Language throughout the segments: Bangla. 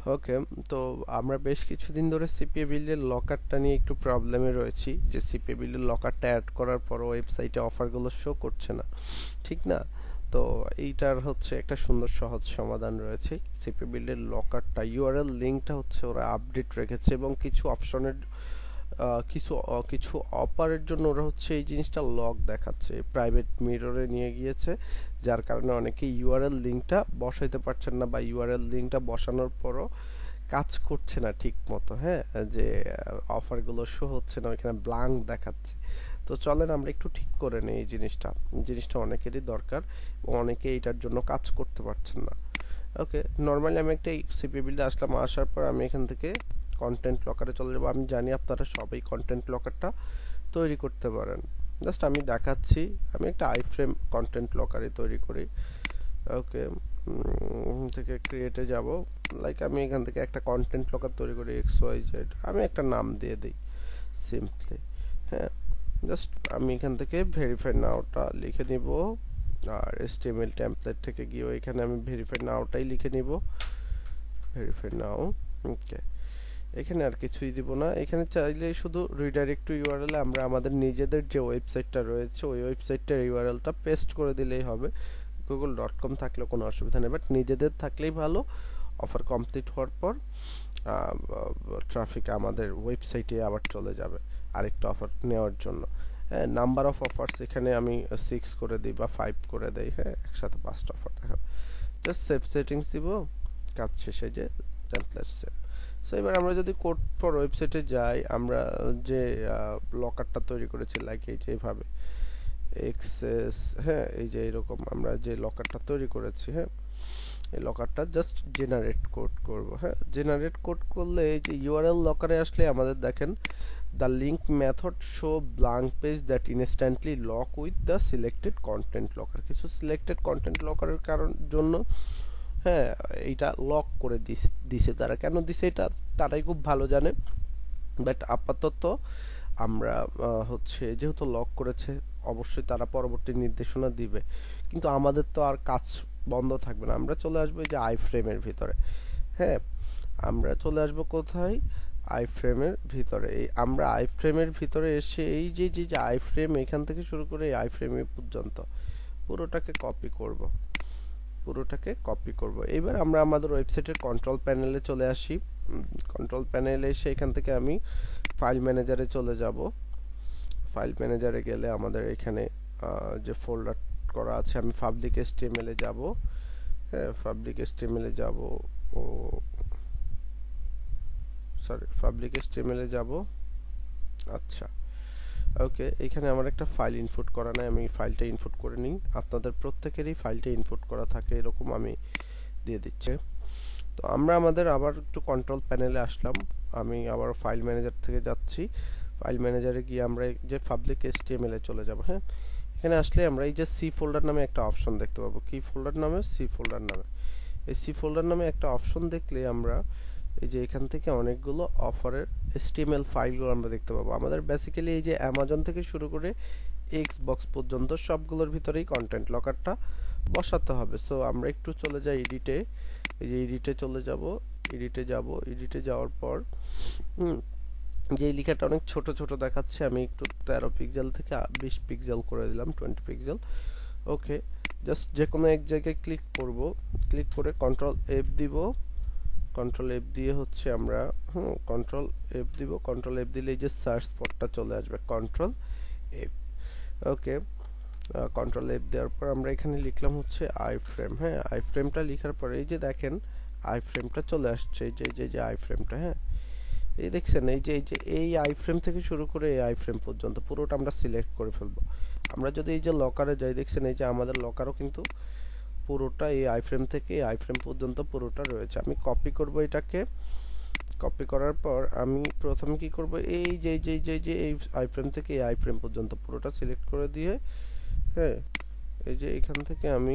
ওকে, তো আমরা বেশ কিছুদিন ধরে সিপিএ বিল্ডের লকারটা নিয়ে একটু প্রবলেমে রয়েছি, যে সিপিএ বিল্ডের লকারটা অ্যাড করার পর ওয়েবসাইটে অফারগুলো শো করছে না, ঠিক না? তো এইটার হচ্ছে একটা সুন্দর সহজ সমাধান রয়েছে। সিপিএ বিল্ডের লকারটা ইউআরএল লিঙ্কটা হচ্ছে ওরা আপডেট রেখেছে, এবং কিছু অপশনের কিছু অপারের জন্য ওরা হচ্ছে এই জিনিসটা লক দেখাচ্ছে, প্রাইভেট মিররে নিয়ে গিয়েছে, যার কারণে অনেকে ইউআরএল লিঙ্কটা বসাইতে পারছেন না, বা ইউআরএল লিঙ্কটা বসানোর পরও কাজ করছে না ঠিক মতো। হ্যাঁ, যে অফারগুলো শো হচ্ছে না, ওইখানে ব্ল্যাঙ্ক দেখাচ্ছে। তো চলেন আমরা একটু ঠিক করে নেই এই জিনিসটা অনেকেরই দরকার, এবং অনেকে এইটার জন্য কাজ করতে পারছেন না। ওকে, নর্মালি আমি একটা সিপি বিল্ডে আসলাম, আসার পর আমি এখান থেকে কন্টেন্ট লকারে চলে যাবো। আমি জানি আপনারা সবাই কন্টেন্ট লকারটা তৈরি করতে পারেন, জাস্ট আমি দেখাচ্ছি। আমি একটা আইফ্রেম কন্টেন্ট লকারে তৈরি করি। ওকে, থেকে ক্রিয়েটে যাব, লাইক আমি এখান থেকে একটা কন্টেন্ট লকার তৈরি করি XYZ, আমি একটা নাম দিয়ে দিই সিম্পলি। হ্যাঁ, জাস্ট আমি এখান থেকে ভেরিফাই নাওটা লিখে নিব, আর HTML টেমপ্লেট থেকে গিয়ে এখানে আমি ভেরিফাই নাওটাই লিখে নিব, ভেরিফাই নাও। ওকে, এখানে আর কিছুই দিব না। এখানে চাইলে শুধু রিডাইরেক্ট টু ইউআরএল আমরা আমাদের নিজেদের যে ওয়েবসাইটটা রয়েছে ওই ওয়েবসাইটটার ইউআরএলটা পেস্ট করে দিলেই হবে। google.com থাকলে কোনো অসুবিধা নেই, বাট নিজেদের থাকলেই ভালো। অফার কমপ্লিট হওয়ার পর ট্রাফিক আমাদের ওয়েবসাইটে আবার চলে যাবে আরেকটা অফার নেওয়ার জন্য। হ্যাঁ, নাম্বার অফ অফার্স এখানে আমি 6 করে দিই বা 5 করে দেই। হ্যাঁ, একসাথে 5টা অফার দেখাবো। জাস্ট সেভ সেটিংস দিব, কাজ শেষে যে টেমপ্লেট সেভ। সো এবার আমরা যদি কোড ফর ওয়েবসাইটে যাই, আমরা যে লকারটা তৈরি করেছি লাইক এই যে এইভাবে এক্সেস, হ্যাঁ এই যে এরকম আমরা যে লকারটা তৈরি করেছি, হ্যাঁ এই লকারটা জাস্ট জেনারেট কোড করব। হ্যাঁ, জেনারেট কোড করলে এই যে ইউআরএল লকারে আসলে আমাদের দেখেন the link method show blank page that instantly lock with the selected content locker। কিছু সিলেক্টেড কন্টেন্ট লকারের কারণ জন্য হ্যাঁ এইটা লক করে দিছে। তারা কেন দিছে এটা তারাই খুব ভালো জানে, বাট আপাতত আমরা হচ্ছে যেহেতু লক করেছে অবশ্যই তারা পরবর্তী নির্দেশনা দিবে, কিন্তু আমাদের তো আর কাজ বন্ধ থাকবে না। আমরা চলে আসবো এই যে আইফ্রেমের ভিতরে। হ্যাঁ, আমরা চলে আসবো কোথায়, আইফ্রেমের ভিতরে। এই আমরা আইফ্রেমের ভিতরে এসে এই যে যে আইফ্রেম এখান থেকে শুরু করে এই আইফ্রেম পর্যন্ত পুরোটাকে কপি করব। এবার আমরা আমাদের ওয়েবসাইটের কন্ট্রোল প্যানেলে চলে আসি। কন্ট্রোল প্যানেলে এসে এখান থেকে আমি ফাইল ম্যানেজারে চলে যাব। ফাইল ম্যানেজারে গেলে আমাদের এখানে যে ফোল্ডার করা আছে, আমি পাবলিক HTML এ যাব। হ্যাঁ, পাবলিক HTML এ যাব, ও সরি পাবলিক HTML এ যাব। আচ্ছা, ওকে, এখানে আমার একটা ফাইল ইনপুট করা নাই, আমি ফাইলটা ইনপুট করে নিই। আপনাদের প্রত্যেকেরই ফাইলটা ইনপুট করা থাকে, এরকম আমি দিয়ে দিচ্ছি। তো আমরা আমাদের আবার একটু কন্ট্রোল প্যানেলে আসলাম, আমি আবার ফাইল ম্যানেজার থেকে যাচ্ছি। ফাইল ম্যানেজারে গিয়ে আমরা যে পাবলিক HTML এ চলে যাব। হ্যাঁ, এখানে আসলে আমরা এই যে সি ফোল্ডার নামে একটা অপশন দেখতে পাবো। কি ফোল্ডার নামে? সি ফোল্ডার নামে। এই সি ফোল্ডার নামে একটা অপশন দেখলে আমরা এই যে এখান থেকে অনেকগুলো অফারের HTML ফাইলগুলো আমরা দেখতে পাবো। আমাদের বেসিক্যালি এই যে অ্যামাজন থেকে শুরু করে Xbox পর্যন্ত সবগুলোর ভিতরেই কন্টেন্ট লকারটা বসাতে হবে। সো আমরা একটু চলে যাই এডিটে, এই যে এডিটে চলে যাব, এডিটে যাওয়ার পর যে লেখাটা অনেক ছোট ছোট দেখাচ্ছে, আমি একটু 13 পিক্সেল থেকে 20 পিক্সেল করে দিলাম, 20 পিক্সেল। ওকে, জাস্ট যে কোনো এক জায়গায় ক্লিক করব, ক্লিক করে কন্ট্রোল F দিব। কন্ট্রোল F দিয়ে হচ্ছে আমরা কন্ট্রোল F দিব। কন্ট্রোল F দিলে এই যে সার্চ ফরটা চলে আসবে, control F। Okay, control F দেওয়ার পর আমরা এখানে লিখলাম হচ্ছে আইফ্রেম। হ্যাঁ, আইফ্রেমটা লেখার পরে এই যে দেখেন আইফ্রেমটা চলে আসছে, এই যে আইফ্রেমটা। হ্যাঁ, এই দেখছেন এই আইফ্রেম থেকে শুরু করে এই আইফ্রেম পর্যন্ত পুরোটা আমরা সিলেক্ট করে ফেলবো। আমরা যদি এই যে লকারে যাই, দেখছেন এই যে আমাদের লকারও কিন্তু পুরোটা এই আইফ্রেম থেকে এই আইফ্রেম পর্যন্ত পুরোটা রয়েছে। আমি কপি করব এটাকে। কপি করার পর আমি প্রথমে কি করব, এই যে এই আইফ্রেম থেকে এই আইফ্রেম পর্যন্ত পুরোটা সিলেক্ট করে দিয়ে, হ্যাঁ এই যে এখান থেকে আমি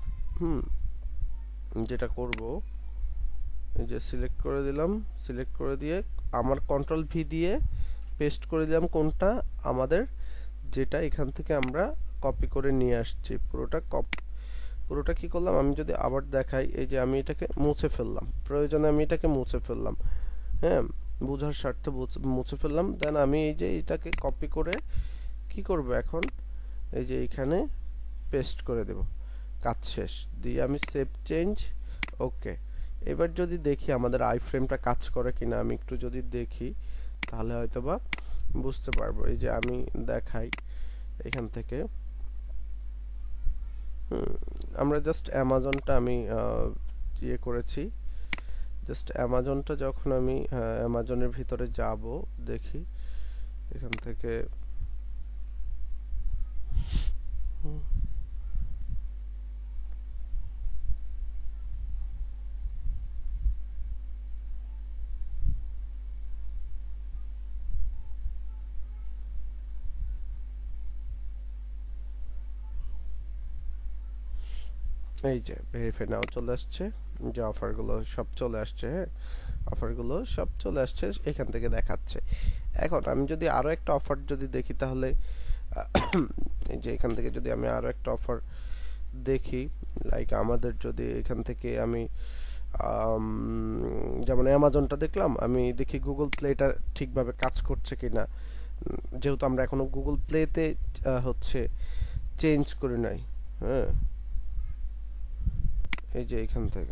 যেটা করব, এই যে সিলেক্ট করে দিলাম। সিলেক্ট করে দিয়ে আমার কন্ট্রোল V দিয়ে পেস্ট করে দিলাম কোনটা, আমাদের যেটা এখান থেকে আমরা কপি করে নিয়ে আসছি পুরোটা পুরোটা কি করলাম আমি যদি আবার দেখাই, এই যে আমি এটাকে মুছে ফেললাম, প্রয়োজনে আমি এটাকে মুছে ফেললাম, হ্যাঁ, বোঝার স্বার্থে মুছে ফেললাম। দেন আমি এই যে এটাকে কপি করে কি করব এখন, এই যে এখানে পেস্ট করে দেব, কাজ শেষ। দিয়ে আমি সেভ চেঞ্জ, ওকে। এবার যদি দেখি আমাদের আই ফ্রেমটা কাজ করে কিনা, আমি একটু যদি দেখি তাহলে হয়তোবা বুঝতে পারবো। এই যে আমি দেখাই এখান থেকে, আমরা জাস্ট অ্যামাজনটা আমি ইয়ে করেছি, জাস্ট অ্যামাজনটা যখন আমি অ্যামাজনের ভিতরে যাব, দেখি এখান থেকে এই যে ভেরিফাই নাও চলে আসছে, যে অফারগুলো সব চলে আসছে, হ্যাঁ, অফারগুলো সব চলে আসছে, এখান থেকে দেখাচ্ছে। এখন আমি যদি আরো একটা অফার যদি দেখি তাহলে এই যে এখান থেকে যদি আমি আরো একটা অফার দেখি, লাইক আমাদের যদি এখান থেকে আমি যেমন অ্যামাজনটা দেখলাম, আমি দেখি গুগল প্লেটা ঠিকভাবে কাজ করছে কিনা, যেহেতু আমরা এখনো গুগল প্লেতে হচ্ছে চেঞ্জ করি নাই, হ্যাঁ, এই যে এখান থেকে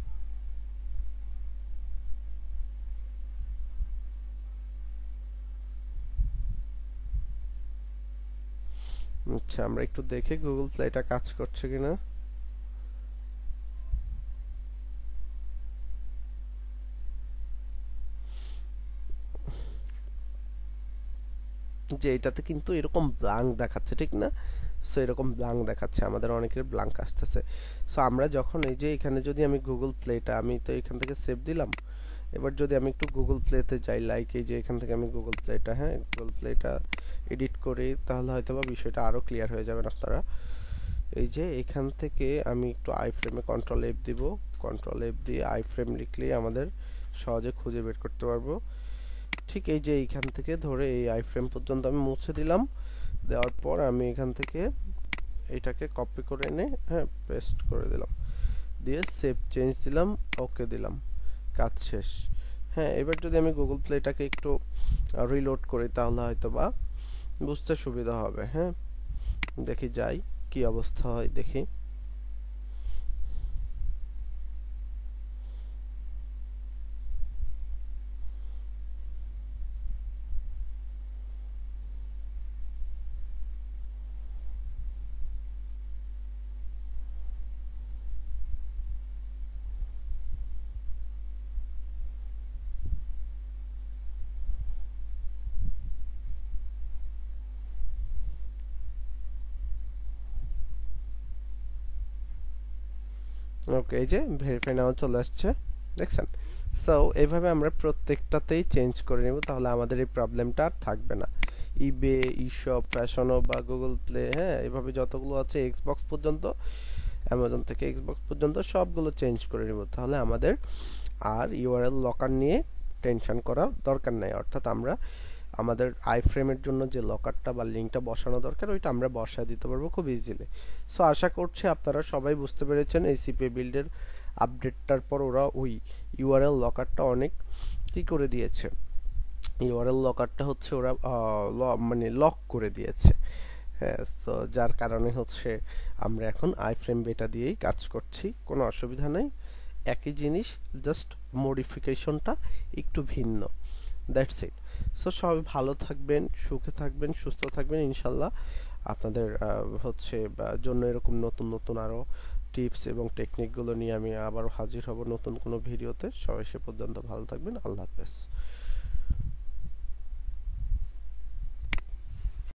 আচ্ছা আমরা একটু দেখি গুগল প্লেটা কাজ করছে কিনা। যে এটাতে কিন্তু এরকম ব্ল্যাঙ্ক দেখাচ্ছে, ঠিক না? সো এরকম ব্ল্যাঙ্ক দেখাচ্ছে, আমাদের অনেকের ব্ল্যাঙ্ক আসতেছে। সো আমরা যখন এই যে এখানে যদি আমি গুগল প্লেটা, আমি তো এখান থেকে সেভ দিলাম, এবার যদি আমি একটু গুগল প্লেতে যাই, লাইক এই যে এখান থেকে আমি গুগল প্লেটা, হ্যাঁ, গুগল প্লেটা এডিট করি, তাহলে হয়তো বা বিষয়টা আরো ক্লিয়ার হয়ে যাবেন আপনারা। এই যে এখান থেকে আমি একটু আই ফ্রেমে কন্ট্রোল এফ দিব, কন্ট্রোল এফ দিয়ে আই ফ্রেম লিখলেই আমাদের সহজে খুঁজে বের করতে পারবো। ঠিক এই যে এইখান থেকে ধরে এই আই ফ্রেম পর্যন্ত আমি মুছে দিলাম, দেওয়ার পর আমি এখান থেকে এটাকে কপি করে এনে, হ্যাঁ, পেস্ট করে দিলাম, দিয়ে সেভ চেঞ্জ দিলাম, ওকে দিলাম, কাজ শেষ। হ্যাঁ, এবার যদি আমি গুগল প্লেটাকে একটু রিলোড করি তাহলে হয়তো বা বুঝতে সুবিধা হবে। হ্যাঁ, দেখি যাই কি অবস্থা হয় দেখি। ওকে, এই যে ভেরিফাই নাও চলে আসছে, দেখছেন? সো এইভাবে আমরা প্রত্যেকটাতেই চেঞ্জ করে নেব, তাহলে আমাদের এই প্রবলেমটা আর থাকবে না। ইবে, ইশপ, ফ্যাশনও বা গুগল প্লে, হ্যাঁ, এভাবে যতগুলো আছে এক্সবক্স পর্যন্ত, অ্যামাজন থেকে এক্সবক্স পর্যন্ত সবগুলো চেঞ্জ করে নেব, তাহলে আমাদের আর ইউআরএল লকার নিয়ে টেনশন করার দরকার নাই। অর্থাৎ আমরা আমাদের আই ফ্রেমের জন্য যে লকারটা বা লিঙ্কটা বসানো দরকার, ওইটা আমরা বসায় দিতে পারবো খুব ইজিলি। সো আশা করছি আপনারা সবাই বুঝতে পেরেছেন এই সিপিএ বিল্ডের আপডেটটার পর ওরা ওই ইউআরএল লকারটা অনেক কি করে দিয়েছে, ইউআরএল লকারটা হচ্ছে ওরা মানে লক করে দিয়েছে। হ্যাঁ, তো যার কারণে হচ্ছে আমরা এখন আই ফ্রেম বেটা দিয়েই কাজ করছি, কোনো অসুবিধা নেই, একই জিনিস, জাস্ট মডিফিকেশনটা একটু ভিন্ন, দ্যাটস ইট। সো সবাই ভালো থাকবেন, সুখে থাকবেন, সুস্থ থাকবেন ইনশাল্লাহ। আপনাদের হচ্ছে জন্য এরকম নতুন নতুন আরো টিপস এবং টেকনিকগুলো নিয়ে আমি আবারও হাজির হব নতুন কোনো ভিডিওতে। সবাই সে পর্যন্ত ভালো থাকবেন, আল্লাহ হাফেজ।